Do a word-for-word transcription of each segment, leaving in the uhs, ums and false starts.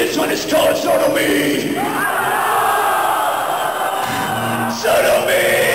This one is called Sodomy. Sodomy.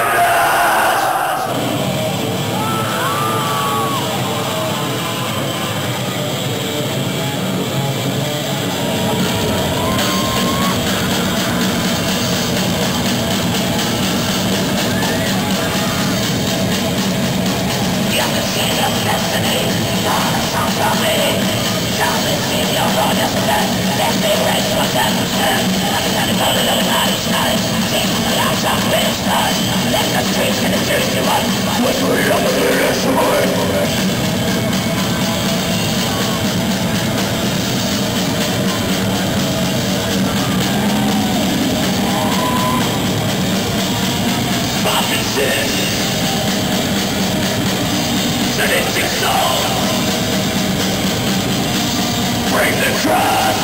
Sadistic soul, bring the trust.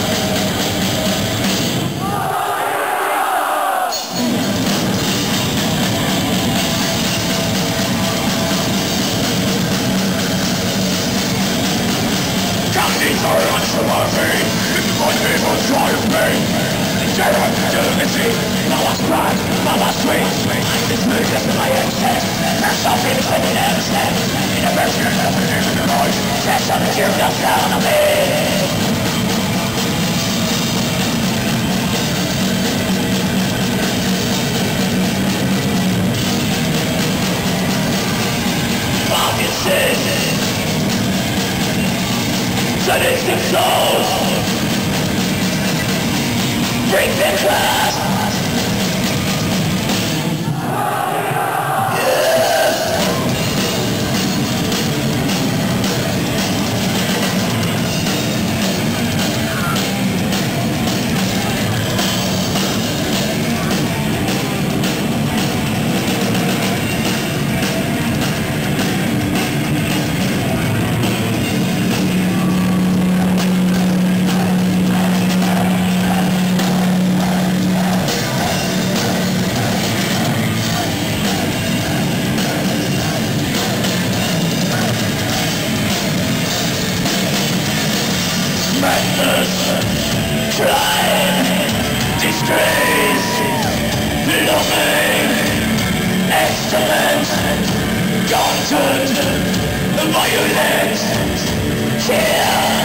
Companies are unsurviving, my people drive me. Terror, delicacy, Mama's pride, Mama's sweet. I'm the smoothness of my excess. There's something that I never said. In a version of the vision of noise, there's something here that's down on me. Fucking sin. Sadistic souls. Bring the trust. Crime, disgrace, belonging, excellence, content, violence, care.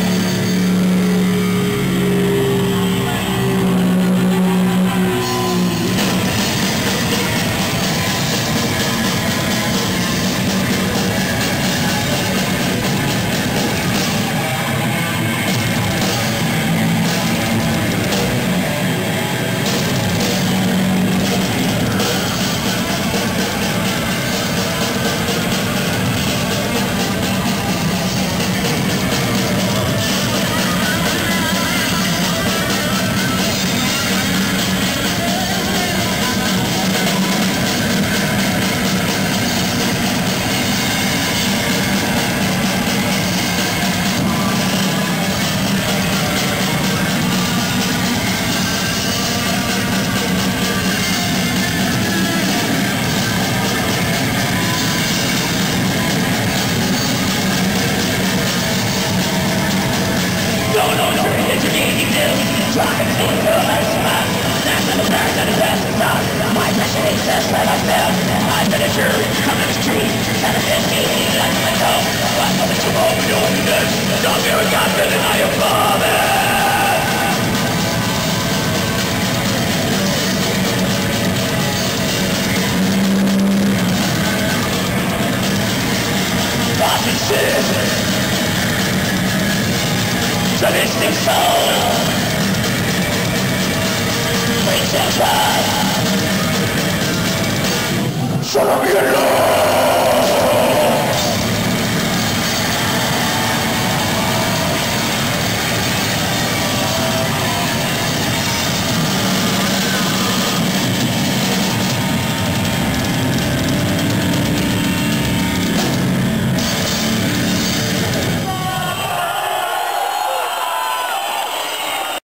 Sadistic soul, brings the trust. Sodomy alone.